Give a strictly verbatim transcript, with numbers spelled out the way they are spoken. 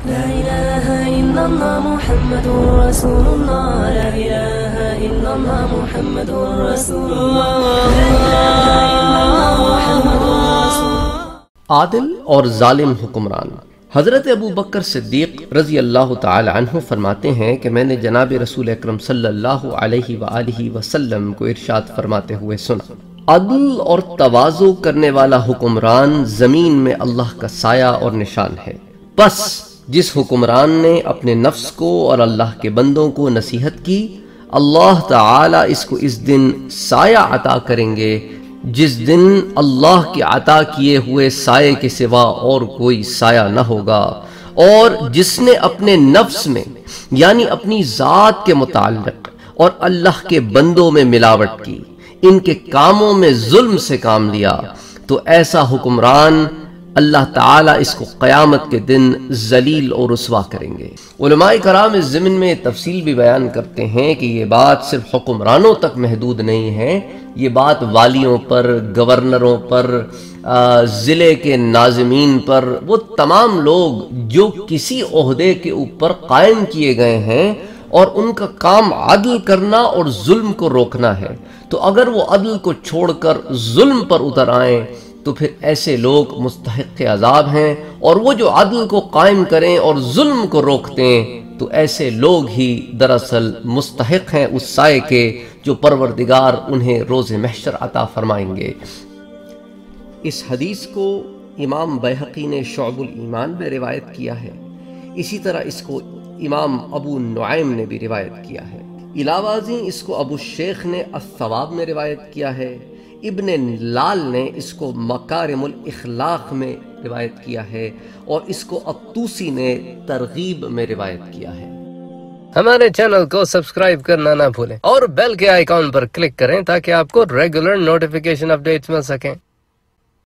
لا إله إلا الله محمد رسول الله لا إله إلا الله محمد رسول الله لا إله إلا الله محمد رسول الله۔ عادل اور ظالم حکمران۔ حضرت ابو بکر صدیق رضی اللہ تعالی عنہ فرماتے ہیں کہ میں نے جناب رسول اکرم صلی اللہ علیہ وآلہ وسلم کو ارشاد فرماتے ہوئے سنا، عدل اور تواضع کرنے والا حکمران زمین میں اللہ کا سایہ اور نشان ہے۔ بس جس حکمران نے اپنے نفس کو اور اللہ کے بندوں کو نصیحت کی، اللہ تعالی اس کو اس دن سایہ عطا کریں گے جس دن اللہ کے عطا کیے ہوئے سائے کے سوا اور کوئی سایہ نہ ہوگا، اور جس نے اپنے نفس میں یعنی اپنی ذات کے متعلق اور اللہ کے بندوں میں ملاوٹ کی، ان کے کاموں میں ظلم سے کام لیا، تو ایسا حکمران اللہ تعالیٰ اس کو قیامت کے دن ذلیل اور رسوا کریں گے۔ علماء کرام اس ضمن میں تفصیل بھی بیان کرتے ہیں کہ یہ بات صرف حکمرانوں تک محدود نہیں ہے، یہ بات والیوں پر، گورنروں پر، ضلع کے ناظمین پر، وہ تمام لوگ جو کسی عہدے کے اوپر قائم کیے گئے ہیں اور ان کا کام عدل کرنا اور ظلم کو روکنا ہے، تو اگر وہ عدل کو چھوڑ کر ظلم پر اتر آئیں تو پھر ایسے لوگ مستحق عذاب ہیں، اور وہ جو عدل کو قائم کریں اور ظلم کو روکتے ہیں تو ایسے لوگ ہی دراصل مستحق ہیں اس سائے کے جو پروردگار انہیں روز محشر عطا فرمائیں گے۔ اس حدیث کو امام بیہقی نے شعب الایمان میں روایت کیا ہے، اسی طرح اس کو امام ابو نعیم نے بھی روایت کیا ہے۔ علاوہ ازیں اس کو ابو شیخ نے الثواب میں روایت کیا ہے، ابن لال نے اس کو مکارم الاخلاق میں روایت کیا ہے، اور اس کو الطوسی نے ترغیب میں روایت کیا ہے۔ ہمارے چینل کو سبسکرائب کرنا نہ بھولیں اور بیل کے آئیکن پر کلک کریں تاکہ آپ کو ریگولر نوٹیفیکیشن اپڈیٹس مل سکیں۔